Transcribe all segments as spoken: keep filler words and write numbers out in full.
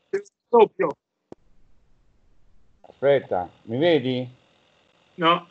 Doppio. Aspetta, mi vedi? No.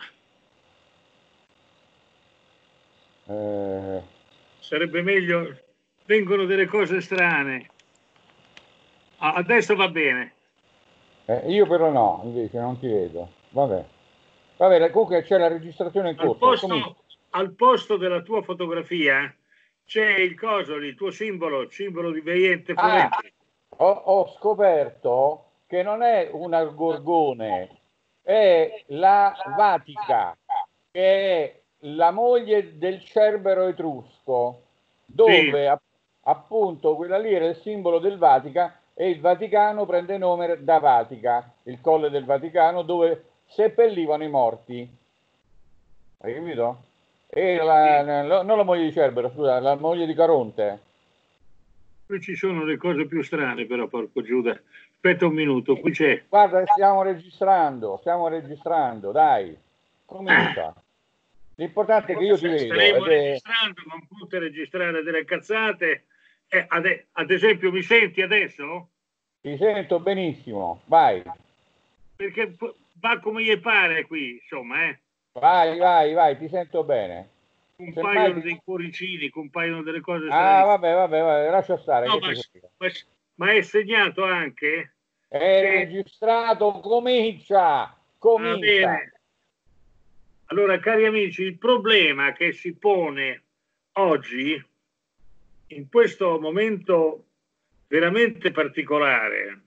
Eh... Sarebbe meglio, vengono delle cose strane. Ah, adesso va bene. Eh, io però no, invece non ti vedo. Vabbè. Vabbè, comunque c'è la registrazione in Al corso. Cominci. posto, al posto della tua fotografia c'è il coso, il tuo simbolo, simbolo di Veiente Ah, Foente. ho, ho scoperto che non è una gorgone, è la Vatica, che è la moglie del Cerbero etrusco, Sì, dove app- appunto quella lì era il simbolo del Vatica e il Vaticano prende nome da Vatica, il colle del Vaticano, dove seppellivano i morti. Hai capito? E la, sì. la- non la moglie di Cerbero, scusa, la moglie di Caronte. Qui ci sono le cose più strane, però, porco Giuda. Aspetta un minuto, qui c'è. Guarda, stiamo registrando, stiamo registrando, dai, comincia. L'importante è che io ti vedo Staremo ed è... registrando, non potete registrare delle cazzate. Eh, ad, ad esempio, mi senti adesso? Ti sento benissimo, vai, Perché va come gli pare qui, insomma, eh. vai, vai, vai, ti sento bene. Semmai Compaiono ti... dei cuoricini, compaiono delle cose Ah, stranissime. vabbè, vabbè, vabbè, lascia stare, No, che ma, ti frega. ma, ma è segnato anche È che registrato, comincia, va comincia. bene. Allora, cari amici, il problema che si pone oggi, in questo momento veramente particolare,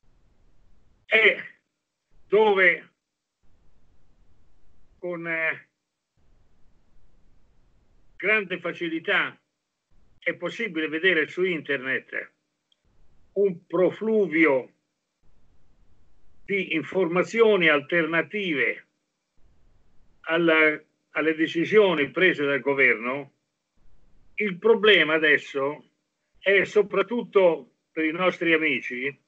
è dove con eh, grande facilità è possibile vedere su internet un profluvio di informazioni alternative alla, alle decisioni prese dal governo. Il problema adesso è soprattutto per i nostri amici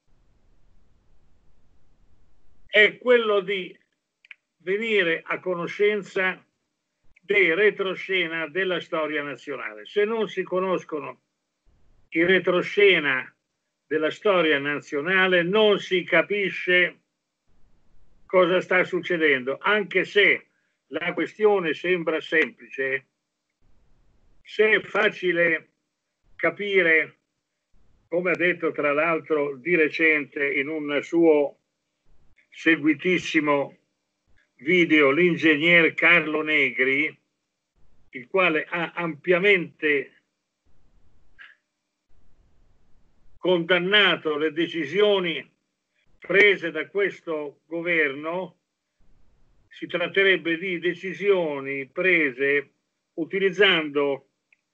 è quello di venire a conoscenza dei retroscena della storia nazionale. Se non si conoscono i retroscena della storia nazionale non si capisce cosa sta succedendo, anche se la questione sembra semplice, se è facile capire, come ha detto tra l'altro di recente in un suo seguitissimo video l'ingegner Carlo Negri, il quale ha ampiamente condannato le decisioni prese da questo governo. Si tratterebbe di decisioni prese utilizzando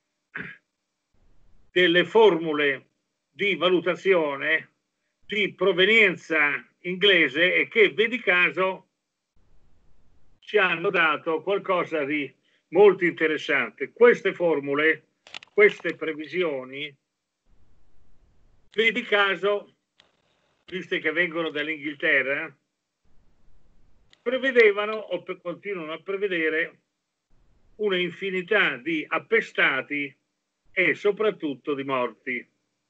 delle formule di valutazione di provenienza inglese e che, vedi caso, ci hanno dato qualcosa di molto interessante. Queste formule, queste previsioni, vedi caso, viste che vengono dall'Inghilterra, prevedevano o continuano a prevedere una infinità di appestati e soprattutto di morti.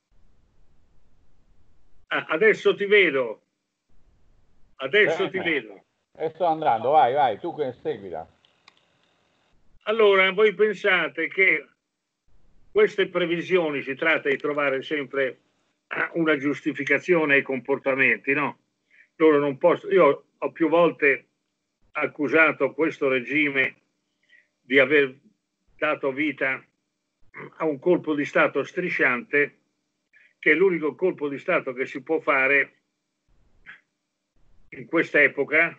Ah, adesso ti vedo, adesso Bene. ti vedo. E sto andando, vai, vai, tu che seguita. Allora, voi pensate che queste previsioni, si tratta di trovare sempre una giustificazione ai comportamenti, no? Loro non possono, io ho più volte accusato questo regime di aver dato vita a un colpo di Stato strisciante, che è l'unico colpo di Stato che si può fare in quest'epoca,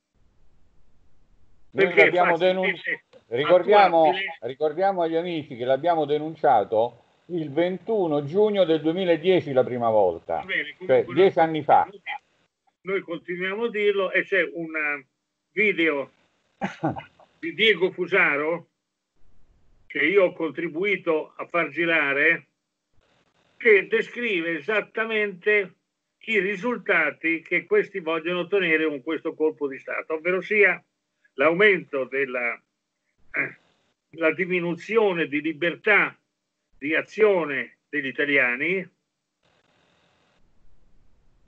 Noi perché è l'abbiamo denunciato, facilmente ricordiamo, attuabile. ricordiamo agli amici che l'abbiamo denunciato il ventuno giugno del duemiladieci la prima volta, Bene, cioè comunque noi dieci anni fa. continuiamo, noi continuiamo a dirlo e c'è un video di Diego Fusaro che io ho contribuito a far girare, che descrive esattamente i risultati che questi vogliono ottenere con questo colpo di Stato, ovvero sia l'aumento della eh, la diminuzione di libertà di azione degli italiani,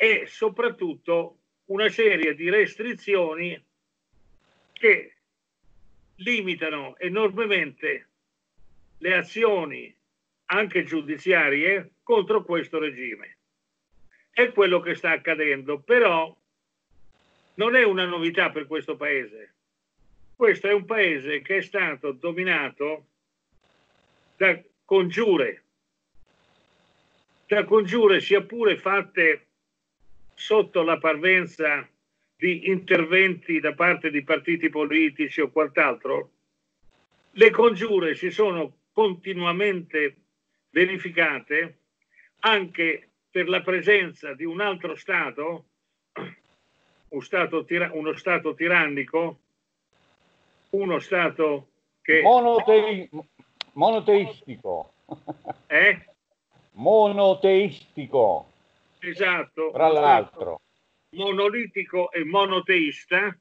e soprattutto una serie di restrizioni che limitano enormemente le azioni anche giudiziarie contro questo regime. È quello che sta accadendo, però non è una novità per questo paese. Questo è un paese che è stato dominato da congiure, da congiure sia pure fatte sotto la parvenza di interventi da parte di partiti politici o quant'altro. Le congiure si sono continuamente verificate anche per la presenza di un altro Stato, un stato uno Stato tirannico, uno Stato che... Monotei monoteistico. Eh? Monoteistico. Esatto. Tra l'altro. Monolitico e monoteista,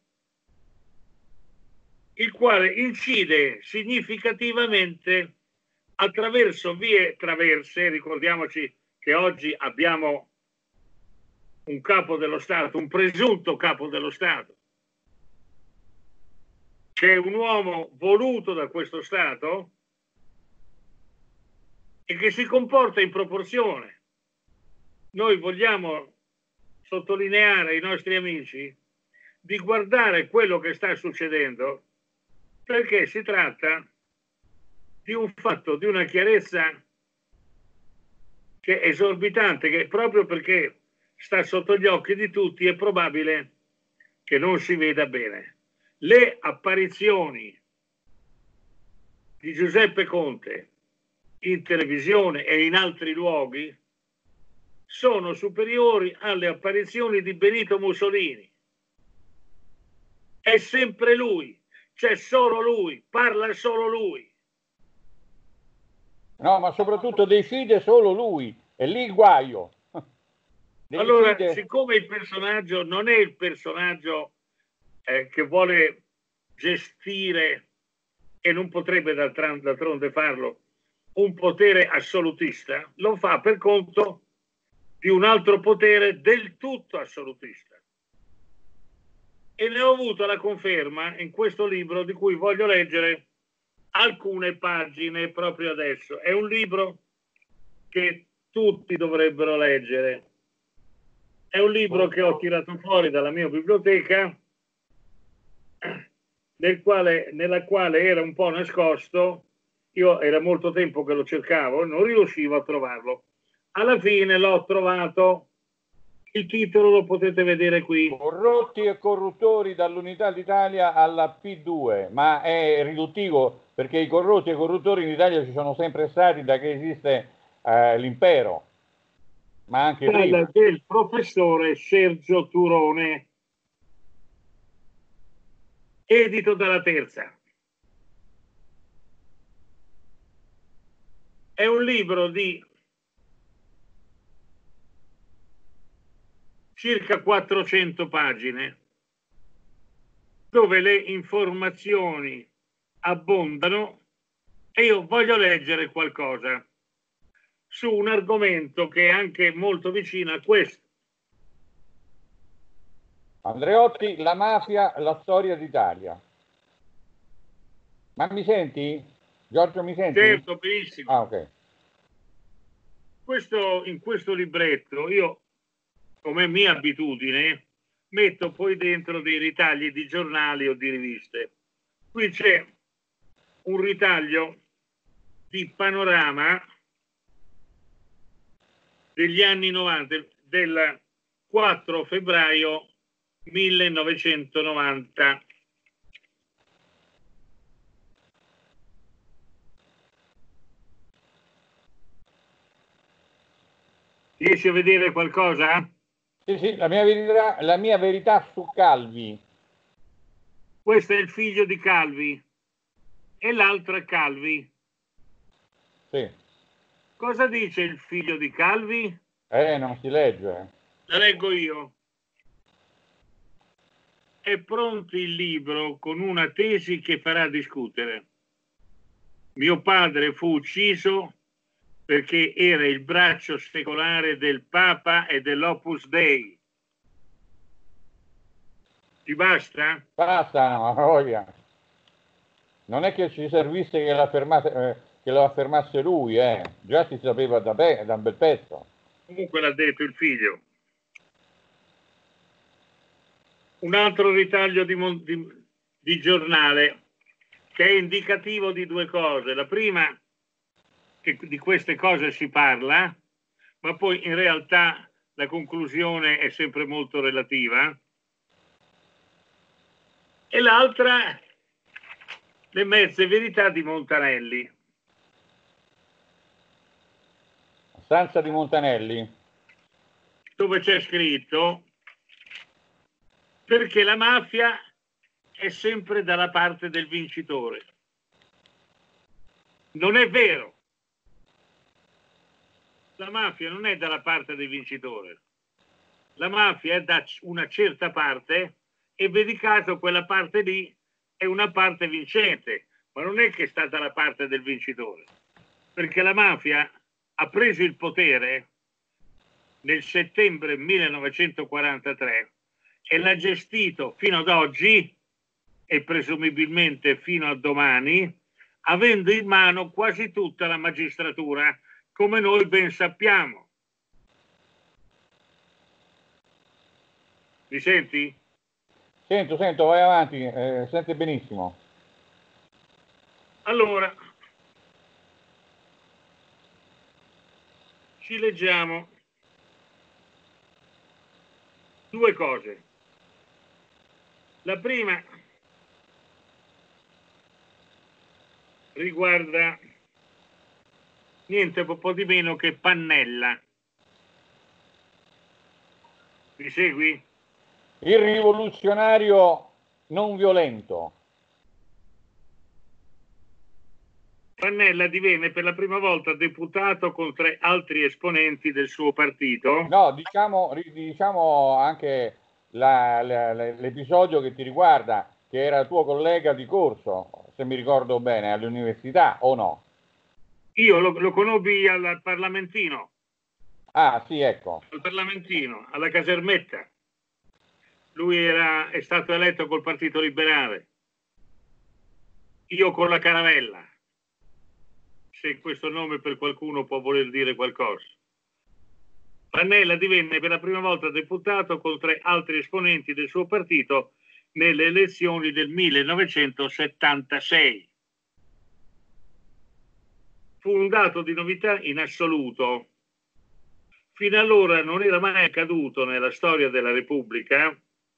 il quale incide significativamente attraverso vie traverse. Ricordiamoci che oggi abbiamo un capo dello Stato, un presunto capo dello Stato, che è un uomo voluto da questo Stato e che si comporta in proporzione. Noi vogliamo sottolineare ai nostri amici di guardare quello che sta succedendo, perché si tratta di un fatto di una chiarezza che è esorbitante, che proprio perché sta sotto gli occhi di tutti è probabile che non si veda bene. Le apparizioni di Giuseppe Conte in televisione e in altri luoghi sono superiori alle apparizioni di Benito Mussolini. È sempre lui, c'è solo lui, parla solo lui. No, ma soprattutto decide solo lui, è lì il guaio. Decide... Allora, siccome il personaggio non è il personaggio eh, che vuole gestire, e non potrebbe d'altronde farlo, un potere assolutista, lo fa per conto di un altro potere del tutto assolutista. E ne ho avuto la conferma in questo libro di cui voglio leggere alcune pagine proprio adesso. È un libro che tutti dovrebbero leggere. È un libro che ho tirato fuori dalla mia biblioteca, nel quale, nella quale era un po' nascosto. Io era molto tempo che lo cercavo, non riuscivo a trovarlo. Alla fine l'ho trovato. Il titolo lo potete vedere qui. Corrotti e corruttori dall'Unità d'Italia alla P due, ma è riduttivo perché i corrotti e i corruttori in Italia ci sono sempre stati da che esiste eh, l'impero, ma anche prima. Del professore Sergio Turone, edito dalla Terza. È un libro di circa quattrocento pagine, dove le informazioni abbondano, e io voglio leggere qualcosa su un argomento che è anche molto vicino a questo. Andreotti, la mafia, la storia d'Italia. Ma mi senti? Giorgio, mi senti? Certo, benissimo. Ah, ok. Questo, in questo libretto io, come mia abitudine, metto poi dentro dei ritagli di giornali o di riviste. Qui c'è un ritaglio di Panorama degli anni novanta, del quattro febbraio millenovecentonovanta. Riesci a vedere qualcosa? Sì, sì, la mia verità, la mia verità su Calvi. Questo è il figlio di Calvi e l'altro è Calvi. Sì. Cosa dice il figlio di Calvi? Eh, non si legge. La leggo io. È pronto il libro con una tesi che farà discutere. Mio padre fu ucciso perché era il braccio secolare del Papa e dell'Opus Dei. Ti basta? Basta, no, voglia. Non è che ci servisse che, la fermate, eh, che lo affermasse lui, eh. Già si sapeva da, be- da un bel pezzo. Comunque l'ha detto il figlio. Un altro ritaglio di, di, di giornale che è indicativo di due cose. La prima, che di queste cose si parla, ma poi in realtà la conclusione è sempre molto relativa. E l'altra, le mezze verità di Montanelli. Stanza di Montanelli. Dove c'è scritto: perché la mafia è sempre dalla parte del vincitore. Non è vero. La mafia non è dalla parte del vincitore. La mafia è da una certa parte e vedi caso quella parte lì è una parte vincente, ma non è che sta dalla parte del vincitore, perché la mafia ha preso il potere nel settembre millenovecentoquarantatré e l'ha gestito fino ad oggi e presumibilmente fino a domani, avendo in mano quasi tutta la magistratura, come noi ben sappiamo. Mi senti? Sento, sento, vai avanti, eh, sente benissimo. Allora, ci leggiamo due cose. La prima riguarda niente po' di meno che Pannella. Mi segui? Il rivoluzionario non violento. Pannella divenne per la prima volta deputato con tre altri esponenti del suo partito. No, diciamo, diciamo anche la, la, l'episodio che ti riguarda, che era tuo collega di corso, se mi ricordo bene, all'università o no? Io lo, lo conobbi al Parlamentino. Ah, sì, ecco. Al Parlamentino, alla Casermetta. Lui era, è stato eletto col Partito Liberale. Io con la Caravella. Se questo nome per qualcuno può voler dire qualcosa. Pannella divenne per la prima volta deputato con tre altri esponenti del suo partito nelle elezioni del millenovecentosettantasei. Fu un dato di novità in assoluto. Fino allora non era mai accaduto nella storia della Repubblica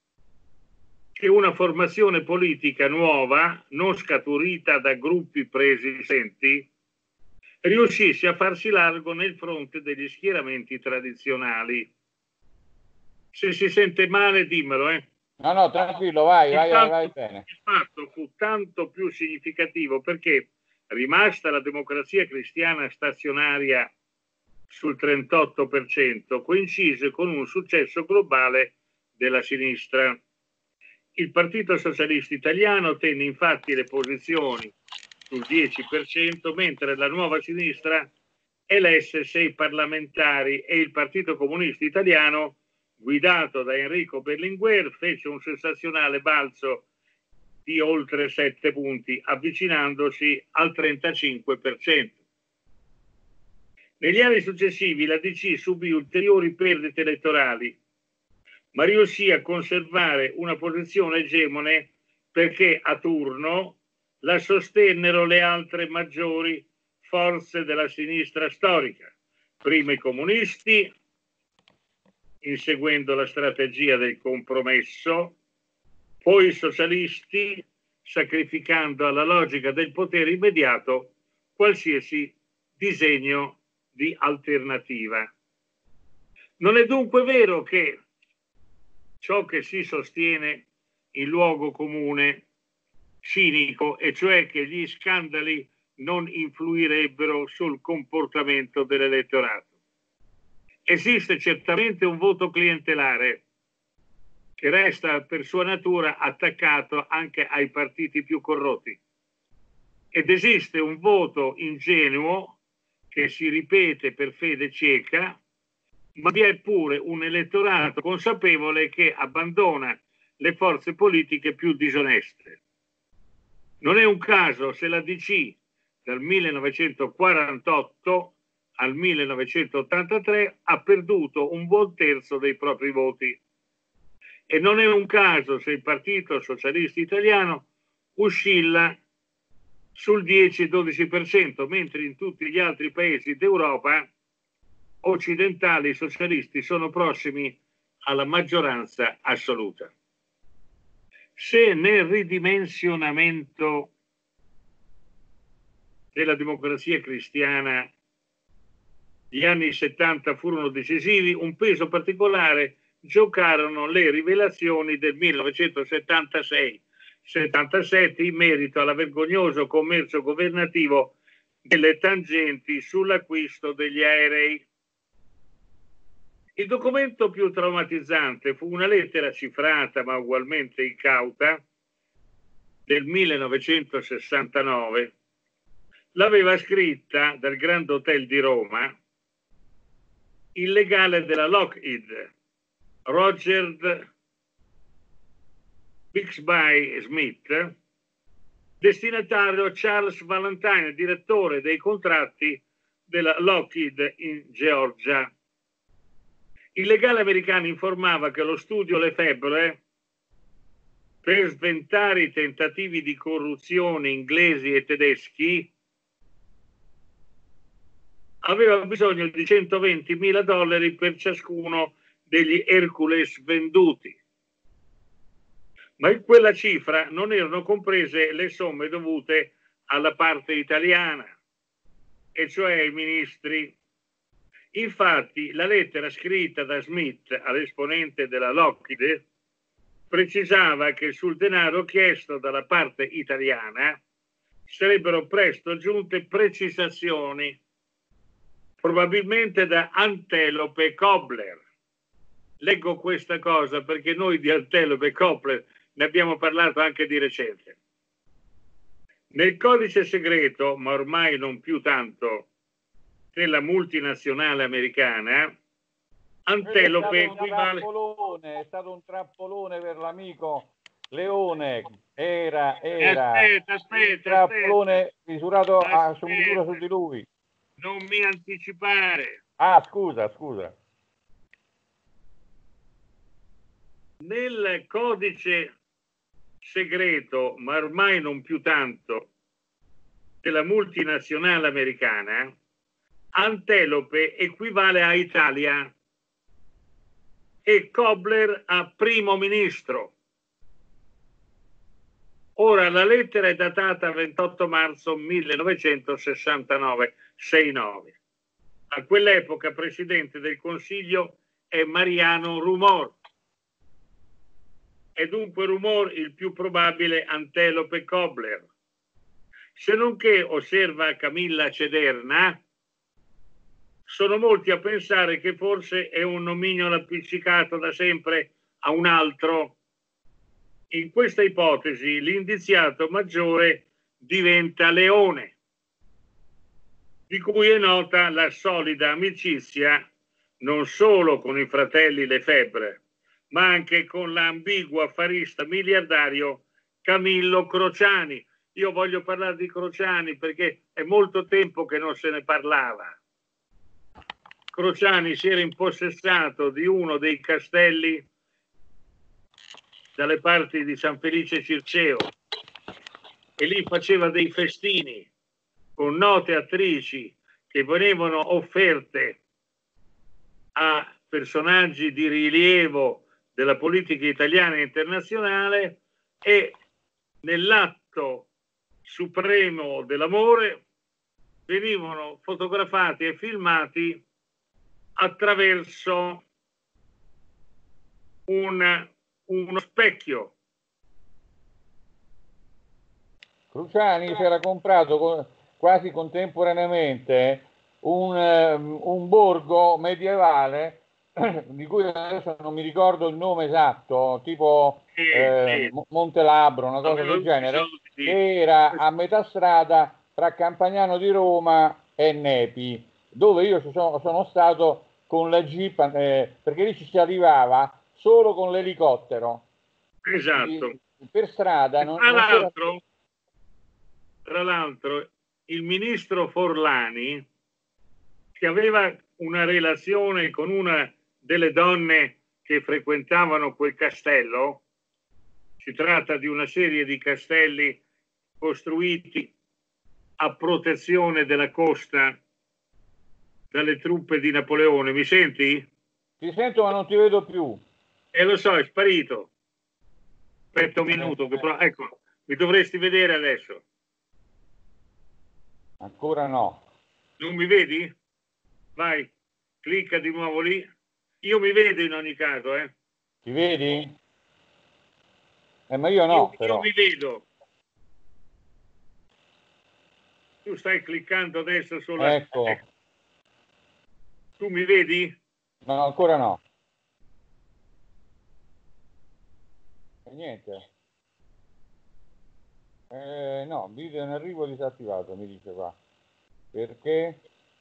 che una formazione politica nuova, non scaturita da gruppi preesistenti, riuscisse a farsi largo nel fronte degli schieramenti tradizionali. Se si sente male, dimmelo, eh. No, no, tranquillo, vai, vai, vai, vai bene. Il fatto fu tanto più significativo perché, rimasta la democrazia cristiana stazionaria sul trentotto per cento, coincise con un successo globale della sinistra. Il Partito Socialista Italiano tenne infatti le posizioni sul dieci per cento, mentre la Nuova Sinistra elesse sei parlamentari e il Partito Comunista Italiano, guidato da Enrico Berlinguer, fece un sensazionale balzo di oltre sette punti, avvicinandosi al trentacinque per cento. Negli anni successivi la D C subì ulteriori perdite elettorali, ma riuscì a conservare una posizione egemone perché a turno la sostennero le altre maggiori forze della sinistra storica, prima i comunisti, inseguendo la strategia del compromesso, poi i socialisti, sacrificando alla logica del potere immediato qualsiasi disegno di alternativa. Non è dunque vero che ciò che si sostiene in luogo comune cinico, e cioè che gli scandali non influirebbero sul comportamento dell'elettorato. Esiste certamente un voto clientelare che resta per sua natura attaccato anche ai partiti più corrotti, ed esiste un voto ingenuo che si ripete per fede cieca, ma vi è pure un elettorato consapevole che abbandona le forze politiche più disoneste. Non è un caso se la D C dal millenovecentoquarantotto al millenovecentottantatré ha perduto un buon terzo dei propri voti. E non è un caso se il Partito Socialista Italiano oscilla sul dieci dodici per cento, mentre in tutti gli altri paesi d'Europa occidentali i socialisti sono prossimi alla maggioranza assoluta. Se nel ridimensionamento della democrazia cristiana gli anni settanta furono decisivi, un peso particolare giocarono le rivelazioni del millenovecentosettantasei settantasette in merito al vergognoso commercio governativo delle tangenti sull'acquisto degli aerei. Il documento più traumatizzante fu una lettera cifrata ma ugualmente incauta del millenovecentosessantanove. L'aveva scritta dal Grand Hotel di Roma il legale della Lockheed, Roger Bixby Smith, destinatario Charles Valentine, direttore dei contratti della Lockheed in Georgia. Il legale americano informava che lo studio Lefebvre, per sventare i tentativi di corruzione inglesi e tedeschi, aveva bisogno di centoventimila dollari per ciascuno degli Hercules venduti. Ma in quella cifra non erano comprese le somme dovute alla parte italiana, e cioè ai ministri. Infatti, la lettera scritta da Smith all'esponente della Lockheed precisava che sul denaro chiesto dalla parte italiana sarebbero presto giunte precisazioni, probabilmente da Antelope Kobler. Leggo questa cosa perché noi di Antelope Kobler ne abbiamo parlato anche di recente. Nel codice segreto, ma ormai non più tanto, della multinazionale americana, Antelope equivale... È stato un trappolone per l'amico Leone, era, era aspetta, aspetta, un trappolone aspetta. misurato Aspetta. a su misura su di lui. Non mi anticipare. Ah, scusa, scusa. Nel codice segreto, ma ormai non più tanto, della multinazionale americana, Antelope equivale a Italia e Kobler a primo ministro. Ora la lettera è datata ventotto marzo millenovecentosessantanove, sei nove. A quell'epoca presidente del Consiglio è Mariano Rumor. È dunque Rumor il più probabile Antelope Kobler. Se non che, osserva Camilla Cederna, sono molti a pensare che forse è un nomignolo appiccicato da sempre a un altro. In questa ipotesi l'indiziato maggiore diventa Leone, di cui è nota la solida amicizia non solo con i fratelli Lefebvre, ma anche con l'ambiguo affarista miliardario Camillo Crociani. Io voglio parlare di Crociani perché è molto tempo che non se ne parlava. Crociani si era impossessato di uno dei castelli dalle parti di San Felice Circeo e lì faceva dei festini con note attrici che venivano offerte a personaggi di rilievo della politica italiana e internazionale, e nell'atto supremo dell'amore venivano fotografati e filmati attraverso un, uno specchio. Cruciani si era comprato quasi contemporaneamente un, un borgo medievale di cui adesso non mi ricordo il nome esatto, tipo sì, eh, sì. Montelabro, una cosa del genere, che era a metà strada tra Campagnano di Roma e Nepi. dove io ci sono, sono stato con la Jeep, eh, perché lì ci si arrivava solo con l'elicottero. Esatto. Per strada non, Tra non c'era... l'altro, tra l'altro, il ministro Forlani, che aveva una relazione con una delle donne che frequentavano quel castello, si tratta di una serie di castelli costruiti a protezione della costa dalle truppe di Napoleone. Mi senti? Ti sento ma non ti vedo più. Eh, lo so, è sparito. Aspetta un minuto, che però, ecco, mi dovresti vedere adesso. Ancora no. Non mi vedi? Vai, clicca di nuovo lì. Io mi vedo in ogni caso, eh. Ti vedi? Eh, ma io no, io, però. Io mi vedo. Tu stai cliccando adesso sulla... Ecco. ecco. Tu mi vedi? No, ancora no. E niente. Eh, no, video in arrivo disattivato, mi dice qua. Perché?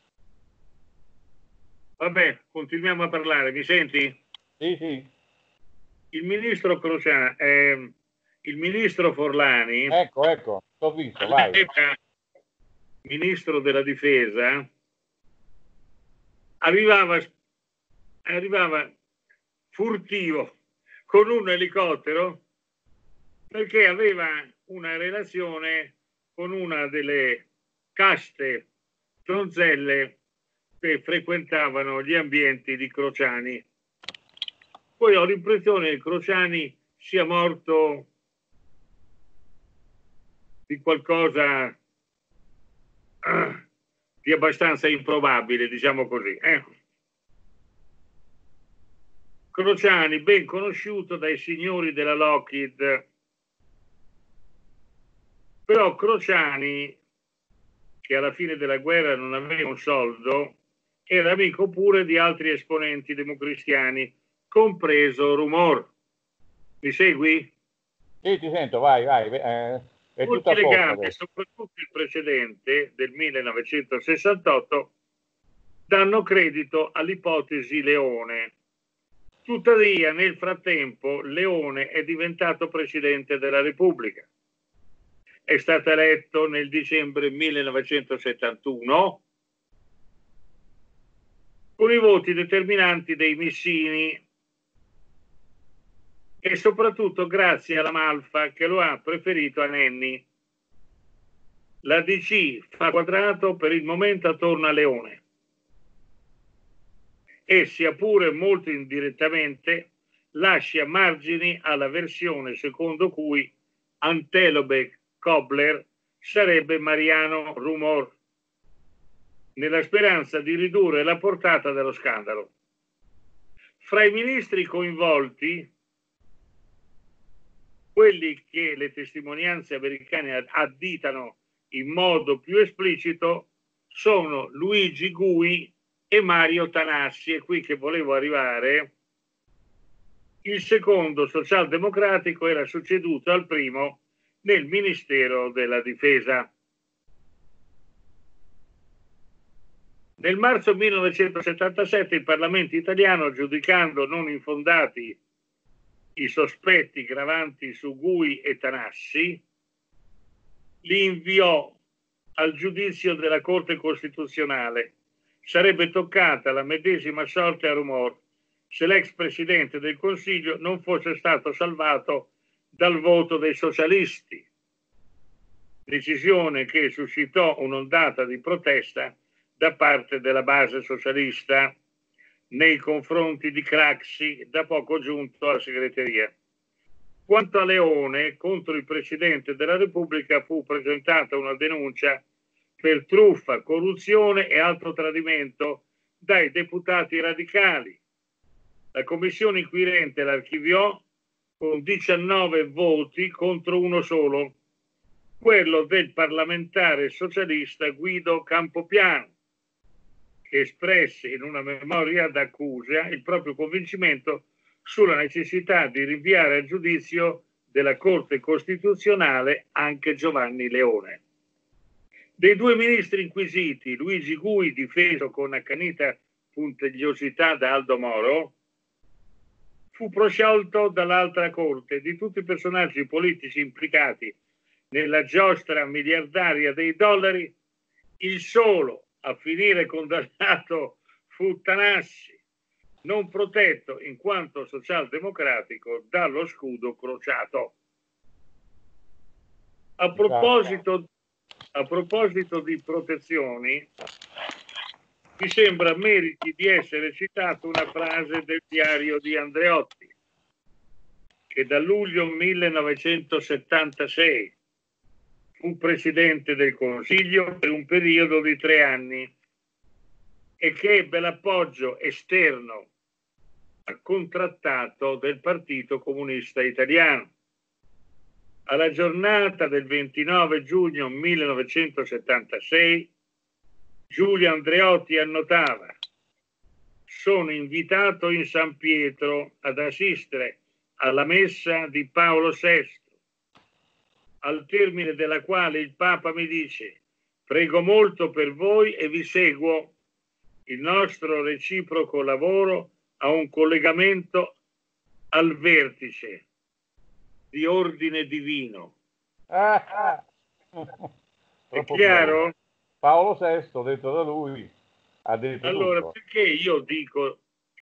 Vabbè, continuiamo a parlare. Mi senti? Sì, sì. Il ministro Crociani, eh, il ministro Forlani... Ecco, ecco, l'ho visto, vai. Ministro della Difesa, arrivava, arrivava furtivo con un elicottero perché aveva una relazione con una delle caste donzelle che frequentavano gli ambienti di Crociani. Poi ho l'impressione che Crociani sia morto di qualcosa di abbastanza improbabile, diciamo così. Eh? Crociani, ben conosciuto dai signori della Lockheed, però Crociani, che alla fine della guerra non aveva un soldo, era amico pure di altri esponenti democristiani, compreso Rumor. Mi segui? Sì, ti sento, vai, vai. Eh, è tutto a Molti posto legami, adesso. soprattutto il precedente del millenovecentosessantotto, danno credito all'ipotesi Leone. Tuttavia, nel frattempo, Leone è diventato presidente della Repubblica. È stato eletto nel dicembre millenovecentosettantuno con i voti determinanti dei Missini e soprattutto grazie alla Malfa che lo ha preferito a Nenni. La D C fa quadrato per il momento attorno a Leone e, sia pure molto indirettamente, lascia margini alla versione secondo cui Antelope Kobler sarebbe Mariano Rumor, nella speranza di ridurre la portata dello scandalo. Fra i ministri coinvolti, quelli che le testimonianze americane additano in modo più esplicito sono Luigi Gui e Mario Tanassi, e qui che volevo arrivare. Il secondo, socialdemocratico, era succeduto al primo nel Ministero della Difesa. Nel marzo millenovecentosettantasette il Parlamento italiano, giudicando non infondati i sospetti gravanti su Gui e Tanassi, li inviò al giudizio della Corte Costituzionale. Sarebbe toccata la medesima sorte a Rumor se l'ex Presidente del Consiglio non fosse stato salvato dal voto dei socialisti, decisione che suscitò un'ondata di protesta da parte della base socialista nei confronti di Craxi, da poco giunto alla segreteria. Quanto a Leone, contro il Presidente della Repubblica fu presentata una denuncia per truffa, corruzione e altro tradimento dai deputati radicali. La commissione inquirente l'archiviò con diciannove voti contro uno solo, quello del parlamentare socialista Guido Campopiano, che espresse in una memoria d'accusa il proprio convincimento sulla necessità di rinviare a giudizio della Corte Costituzionale anche Giovanni Leone. Dei due ministri inquisiti, Luigi Gui, difeso con accanita puntigliosità da Aldo Moro, fu prosciolto dall'altra corte. Di tutti i personaggi politici implicati nella giostra miliardaria dei dollari, il solo a finire condannato fu Tanassi, non protetto in quanto socialdemocratico dallo scudo crociato. A proposito, a proposito di protezioni, mi sembra meriti di essere citata una frase del diario di Andreotti, che da luglio millenovecentosettantasei fu presidente del Consiglio per un periodo di tre anni e che ebbe l'appoggio esterno contrattato del Partito Comunista Italiano. Alla giornata del ventinove giugno millenovecentosettantasei, Giulio Andreotti annotava: sono invitato in San Pietro ad assistere alla messa di Paolo sesto, al termine della quale il Papa mi dice: prego molto per voi e vi seguo. Il nostro reciproco lavoro ha un collegamento al vertice di ordine divino. Ah, È chiaro? Bello. Paolo sesto, detto da lui, ha detto allora, tutto. perché io dico